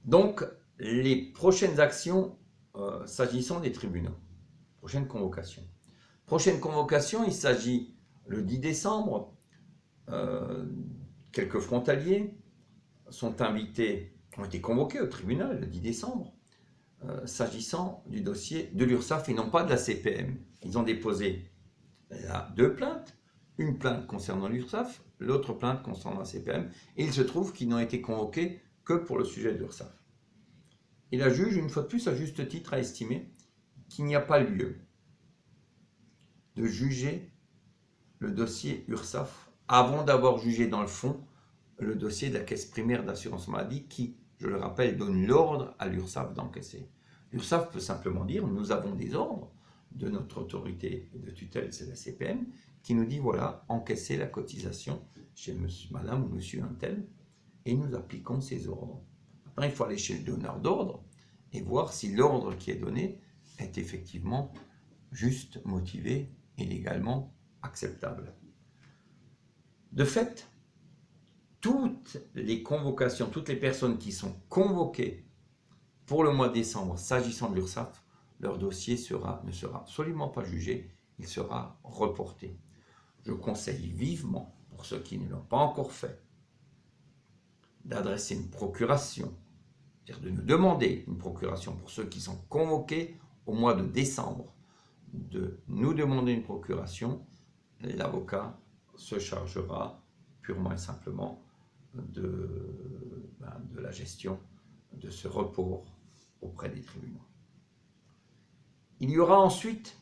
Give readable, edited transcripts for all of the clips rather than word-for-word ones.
Donc, les prochaines actions s'agissant des tribunaux, prochaine convocation. Prochaine convocation, il s'agit le 10 décembre, quelques frontaliers sont invités, ont été convoqués au tribunal le 10 décembre, s'agissant du dossier de l'URSSAF et non pas de la CPM. Ils ont déposé là, deux plaintes, une plainte concernant l'URSSAF, l'autre plainte concernant la CPM, et il se trouve qu'ils n'ont été convoqués que pour le sujet de l'URSSAF. Et la juge, une fois de plus, à juste titre, a estimé qu'il n'y a pas lieu de juger le dossier URSSAF avant d'avoir jugé dans le fond le dossier de la caisse primaire d'assurance maladie qui, je le rappelle, donne l'ordre à l'URSSAF d'encaisser. L'URSSAF peut simplement dire, nous avons des ordres de notre autorité de tutelle, c'est la CPM, qui nous dit, voilà, encaissez la cotisation chez monsieur, madame ou monsieur un tel, et nous appliquons ces ordres. Maintenant, il faut aller chez le donneur d'ordre et voir si l'ordre qui est donné est effectivement juste, motivé et légalement acceptable. De fait, toutes les convocations, toutes les personnes qui sont convoquées pour le mois de décembre s'agissant de l'URSSAF, leur dossier ne sera absolument pas jugé, il sera reporté. Je conseille vivement, pour ceux qui ne l'ont pas encore fait, d'adresser une procuration, c'est-à-dire de nous demander une procuration pour ceux qui sont convoqués au mois de décembre, de nous demander une procuration. L'avocat se chargera purement et simplement de la gestion de ce report auprès des tribunaux. Il y aura ensuite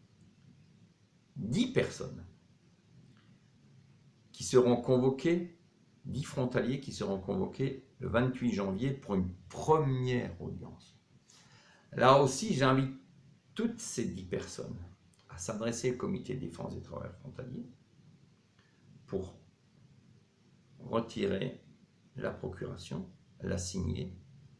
10 personnes qui seront convoquées, 10 frontaliers qui seront convoqués le 28 janvier pour une première audience. Là aussi, j'invite toutes ces 10 personnes à s'adresser au comité de défense des travailleurs frontaliers pour retirer la procuration, la signer.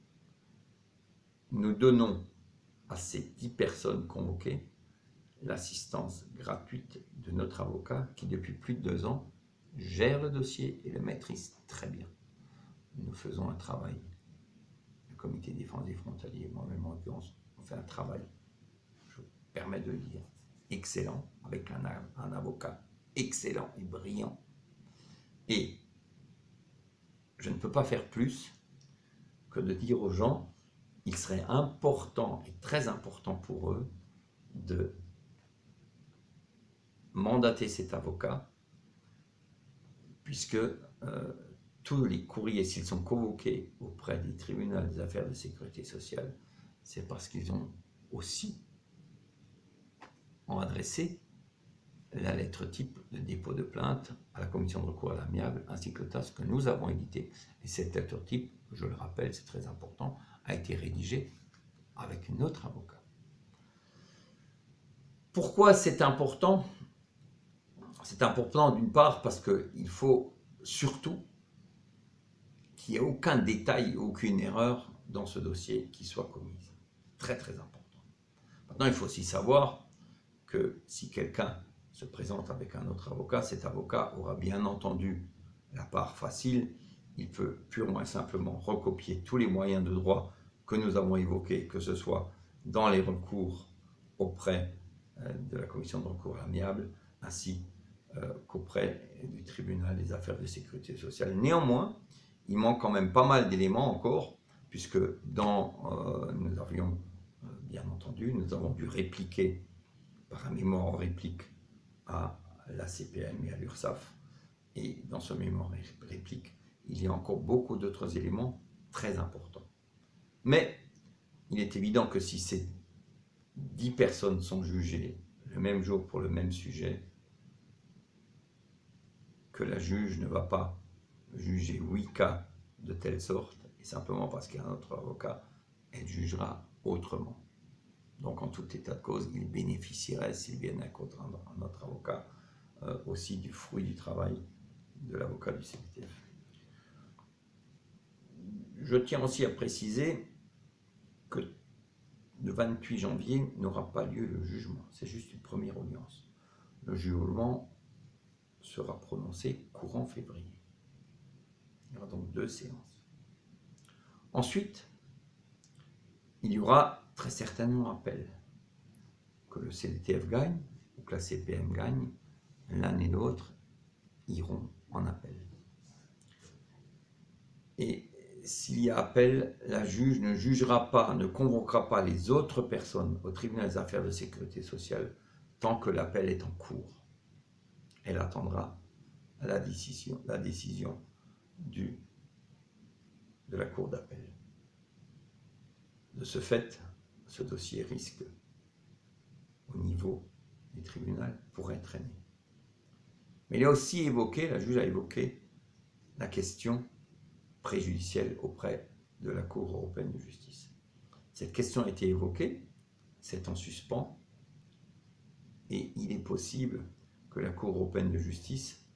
Nous donnons à ces 10 personnes convoquées l'assistance gratuite de notre avocat qui, depuis plus de 2 ans, gère le dossier et le maîtrise très bien. Nous faisons un travail, le comité de défense des frontaliers, moi-même en l'occurrence, on fait un travail, je me permets de le dire, excellent, avec un avocat excellent et brillant. Et je ne peux pas faire plus que de dire aux gens, il serait important et très important pour eux de mandater cet avocat, puisque tous les courriers, s'ils sont convoqués auprès des tribunaux des affaires de sécurité sociale, c'est parce qu'ils ont aussi adressé la lettre type de dépôt de plainte à la commission de recours à l'amiable, ainsi que le TAS que nous avons édité. Et cette lettre type, je le rappelle, c'est très important, a été rédigée avec notre avocat. Pourquoi c'est important? C'est important d'une part parce qu'il faut surtout qu'il n'y ait aucun détail, aucune erreur dans ce dossier qui soit commise. Très très important. Maintenant, il faut aussi savoir que si quelqu'un se présente avec un autre avocat, cet avocat aura bien entendu la part facile, il peut purement et simplement recopier tous les moyens de droit que nous avons évoqués, que ce soit dans les recours auprès de la commission de recours amiable, ainsi qu'auprès du tribunal des affaires de sécurité sociale. Néanmoins, il manque quand même pas mal d'éléments encore, puisque nous avions, bien entendu, nous avons dû répliquer par un mémoire en réplique à la CPM et à l'URSSAF. Et dans ce mémoire en réplique, il y a encore beaucoup d'autres éléments très importants. Mais il est évident que si ces 10 personnes sont jugées le même jour pour le même sujet, que la juge ne va pas juger 8 cas de telle sorte, et simplement parce qu'il y a un autre avocat, elle jugera autrement. Donc en tout état de cause, il bénéficierait, s'il vient à un autre avocat, aussi du fruit du travail de l'avocat du CPTF. Je tiens aussi à préciser que le 28 janvier n'aura pas lieu le jugement, c'est juste une première audience. Le jugement sera prononcé courant février. Il y aura donc 2 séances. Ensuite, il y aura très certainement appel. Que le CDTF gagne ou que la CPM gagne, l'un et l'autre iront en appel. Et s'il y a appel, la juge ne jugera pas, ne convoquera pas les autres personnes au tribunal des affaires de sécurité sociale tant que l'appel est en cours. Elle attendra la décision de la cour d'appel. De ce fait, ce dossier risque, au niveau du tribunal, pourrait traîner. Mais il a aussi évoqué, la juge a évoqué la question préjudicielle auprès de la Cour européenne de justice. Cette question a été évoquée, c'est en suspens, et il est possible que la Cour européenne de justice,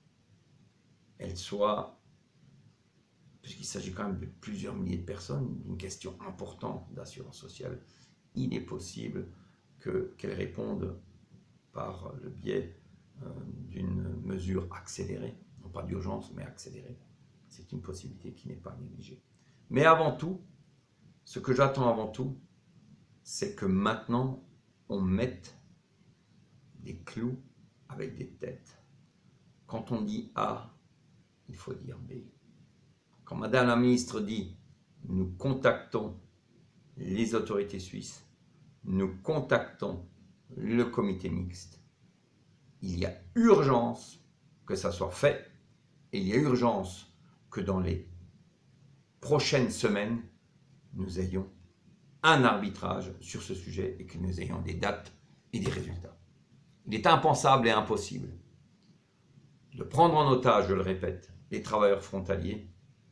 elle soit, puisqu'il s'agit quand même de plusieurs milliers de personnes, d'une question importante d'assurance sociale, il est possible qu'elle réponde par le biais d'une mesure accélérée, non pas d'urgence, mais accélérée. C'est une possibilité qui n'est pas négligée. Mais avant tout, ce que j'attends avant tout, c'est que maintenant, on mette des clous avec des têtes. Quand on dit A, il faut dire B. Quand Madame la ministre dit « nous contactons les autorités suisses, nous contactons le comité mixte », il y a urgence que ça soit fait, et il y a urgence que dans les prochaines semaines, nous ayons un arbitrage sur ce sujet et que nous ayons des dates et des résultats. Il est impensable et impossible de prendre en otage, je le répète, les travailleurs frontaliers,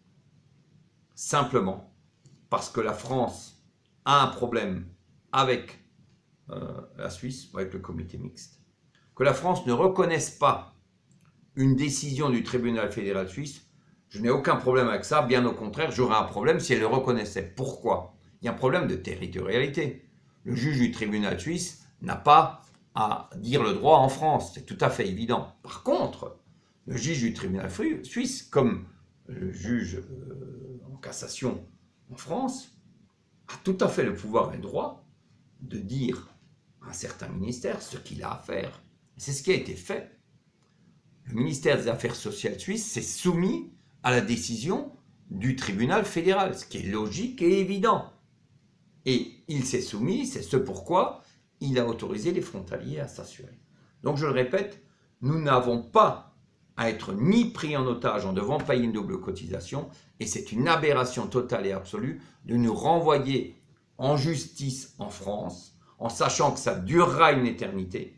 simplement parce que la France a un problème avec la Suisse, avec le comité mixte, que la France ne reconnaisse pas une décision du tribunal fédéral suisse. Je n'ai aucun problème avec ça, bien au contraire, j'aurais un problème si elle le reconnaissait. Pourquoi? Il y a un problème de territorialité. Le juge du tribunal suisse n'a pas à dire le droit en France, c'est tout à fait évident. Par contre, le juge du tribunal suisse, comme le juge en cassation en France, a tout à fait le pouvoir et le droit de dire à un certain ministère ce qu'il a à faire. C'est ce qui a été fait. Le ministère des Affaires sociales suisse s'est soumis à la décision du tribunal fédéral, ce qui est logique et évident. Et il s'est soumis, c'est ce pourquoi il a autorisé les frontaliers à s'assurer. Donc je le répète, nous n'avons pas à être ni pris en otage en devant payer une double cotisation, et c'est une aberration totale et absolue de nous renvoyer en justice en France, en sachant que ça durera une éternité,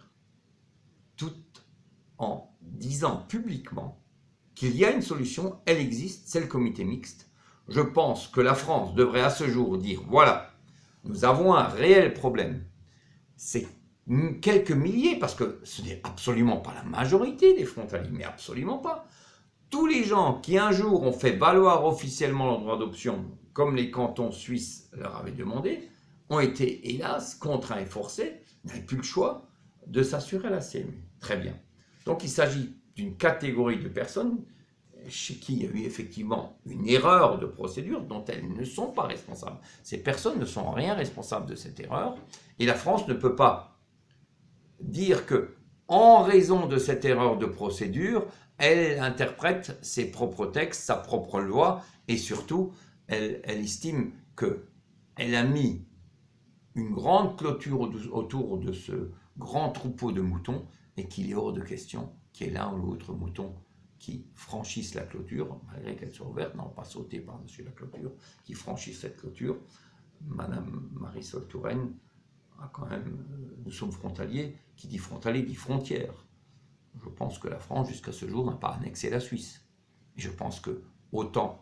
tout en disant publiquement qu'il y a une solution, elle existe, c'est le comité mixte. Je pense que la France devrait à ce jour dire, voilà, nous avons un réel problème. C'est quelques milliers, parce que ce n'est absolument pas la majorité des frontaliers, mais absolument pas. Tous les gens qui un jour ont fait valoir officiellement leur droit d'option, comme les cantons suisses leur avaient demandé, ont été, hélas, contraints et forcés, n'avaient plus le choix de s'assurer à la CMU. Très bien. Donc il s'agit d'une catégorie de personnes chez qui il y a eu effectivement une erreur de procédure dont elles ne sont pas responsables. Ces personnes ne sont en rien responsables de cette erreur, et la France ne peut pas dire que, en raison de cette erreur de procédure, elle interprète ses propres textes, sa propre loi, et surtout, elle estime qu'elle a mis une grande clôture autour de ce grand troupeau de moutons, et qu'il est hors de question qu'il y ait l'un ou l'autre mouton qui franchissent la clôture, malgré qu'elle soit ouverte, non pas sauter par-dessus la clôture, qui franchissent cette clôture. Madame Marisol Touraine a quand même, nous sommes frontaliers, qui dit frontalier dit frontière. Je pense que la France, jusqu'à ce jour, n'a pas annexé la Suisse. Et je pense que autant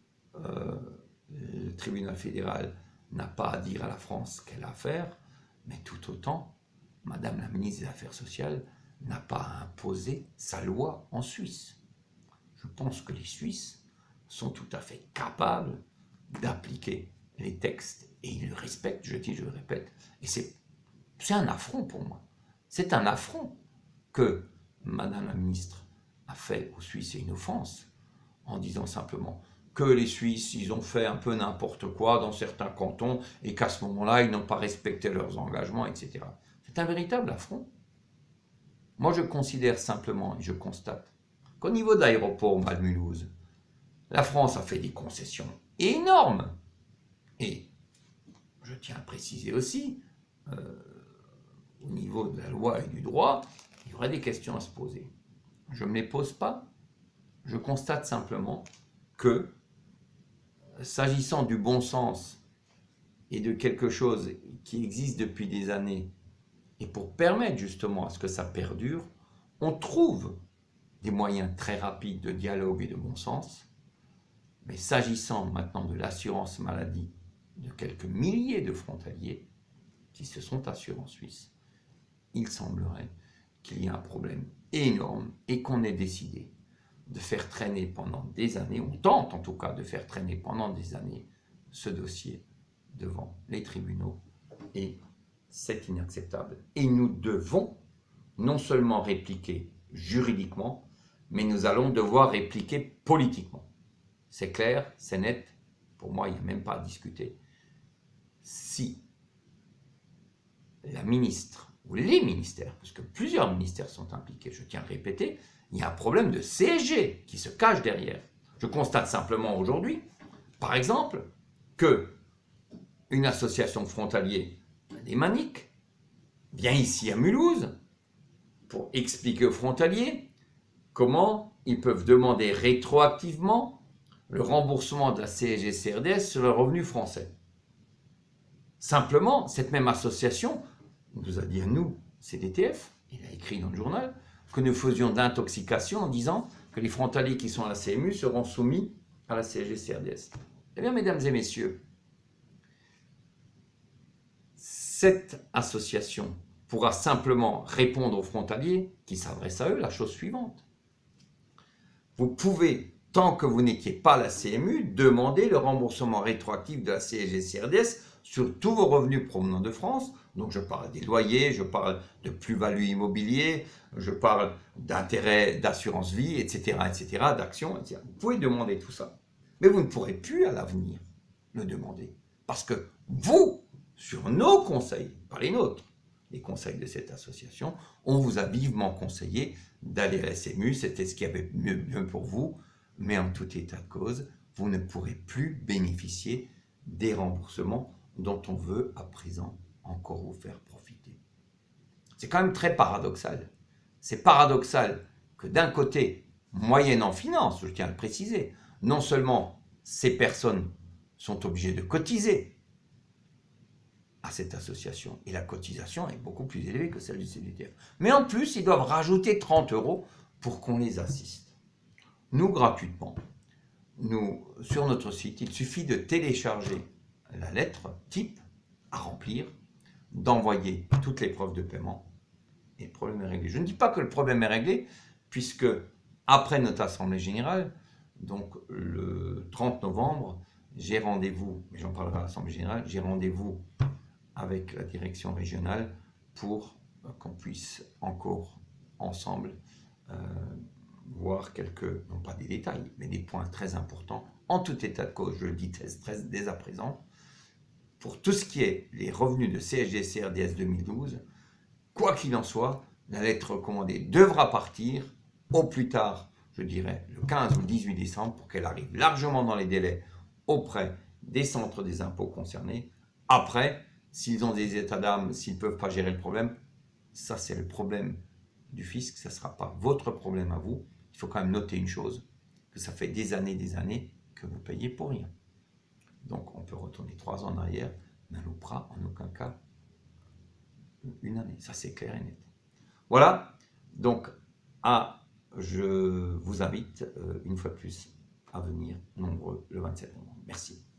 le tribunal fédéral n'a pas à dire à la France ce qu'elle a à faire, mais tout autant, Madame la ministre des Affaires sociales n'a pas à imposer sa loi en Suisse. Je pense que les Suisses sont tout à fait capables d'appliquer les textes et ils le respectent, je dis, je le répète. Et c'est un affront pour moi. C'est un affront que Madame la ministre a fait aux Suisses et une offense en disant simplement que les Suisses, ils ont fait un peu n'importe quoi dans certains cantons et qu'à ce moment-là, ils n'ont pas respecté leurs engagements, etc. C'est un véritable affront. Moi, je considère simplement et je constate qu'au niveau de l'aéroport Malmulhouse, la France a fait des concessions énormes. Et je tiens à préciser aussi, au niveau de la loi et du droit, il y aurait des questions à se poser. Je ne me les pose pas. Je constate simplement que, s'agissant du bon sens et de quelque chose qui existe depuis des années, et pour permettre justement à ce que ça perdure, on trouve des moyens très rapides de dialogue et de bon sens. Mais s'agissant maintenant de l'assurance maladie de quelques milliers de frontaliers qui se sont assurés en Suisse, il semblerait qu'il y ait un problème énorme et qu'on ait décidé de faire traîner pendant des années, on tente en tout cas de faire traîner pendant des années ce dossier devant les tribunaux, et c'est inacceptable. Et nous devons non seulement répliquer juridiquement, mais nous allons devoir répliquer politiquement. C'est clair, c'est net, pour moi il n'y a même pas à discuter. Si la ministre ou les ministères, parce que plusieurs ministères sont impliqués, je tiens à le répéter, il y a un problème de CSG qui se cache derrière. Je constate simplement aujourd'hui, par exemple, que une association de frontaliers, des Maniques, vient ici à Mulhouse pour expliquer aux frontaliers comment ils peuvent demander rétroactivement le remboursement de la CSG-CRDS sur le revenu français. Simplement, cette même association nous a dit à nous, CDTF, il a écrit dans le journal, que nous faisions de l'intoxication en disant que les frontaliers qui sont à la CMU seront soumis à la CSG-CRDS. Eh bien, mesdames et messieurs, cette association pourra simplement répondre aux frontaliers qui s'adressent à eux la chose suivante. Vous pouvez, tant que vous n'étiez pas à la CMU, demander le remboursement rétroactif de la CSG-CRDS sur tous vos revenus provenant de France. Donc je parle des loyers, je parle de plus-value immobilier, je parle d'intérêts d'assurance vie, etc., d'actions, etc. Vous pouvez demander tout ça. Mais vous ne pourrez plus à l'avenir le demander. Parce que vous, sur nos conseils, pas les nôtres, les conseils de cette association, on vous a vivement conseillé d'aller à la SMU, c'était ce qui avait mieux pour vous, mais en tout état de cause, vous ne pourrez plus bénéficier des remboursements dont on veut à présent encore vous faire profiter. C'est quand même très paradoxal. C'est paradoxal que d'un côté, moyennant finance, je tiens à le préciser, non seulement ces personnes sont obligées de cotiser à cette association, et la cotisation est beaucoup plus élevée que celle du CDTF, mais en plus, ils doivent rajouter 30 € pour qu'on les assiste. Nous, gratuitement, sur notre site, il suffit de télécharger la lettre type à remplir, d'envoyer toutes les preuves de paiement, et le problème est réglé. Je ne dis pas que le problème est réglé, puisque après notre assemblée générale, donc le 30 novembre, j'ai rendez-vous, mais j'en parlerai à l'assemblée générale, j'ai rendez-vous avec la direction régionale pour qu'on puisse encore ensemble voir quelques, non pas des détails, mais des points très importants, en tout état de cause, je le dis dès à présent, pour tout ce qui est les revenus de CSG-CRDS 2012, quoi qu'il en soit, la lettre recommandée devra partir au plus tard, je dirais, le 15 ou le 18 décembre, pour qu'elle arrive largement dans les délais auprès des centres des impôts concernés. Après, s'ils ont des états d'âme, s'ils ne peuvent pas gérer le problème, ça c'est le problème du fisc, ça ne sera pas votre problème à vous. Il faut quand même noter une chose, que ça fait des années que vous payez pour rien. Donc on peut retourner 3 ans en arrière, mais on ne loupera en aucun cas une année. Ça c'est clair et net. Voilà, donc je vous invite une fois de plus à venir nombreux le 27 novembre. Merci.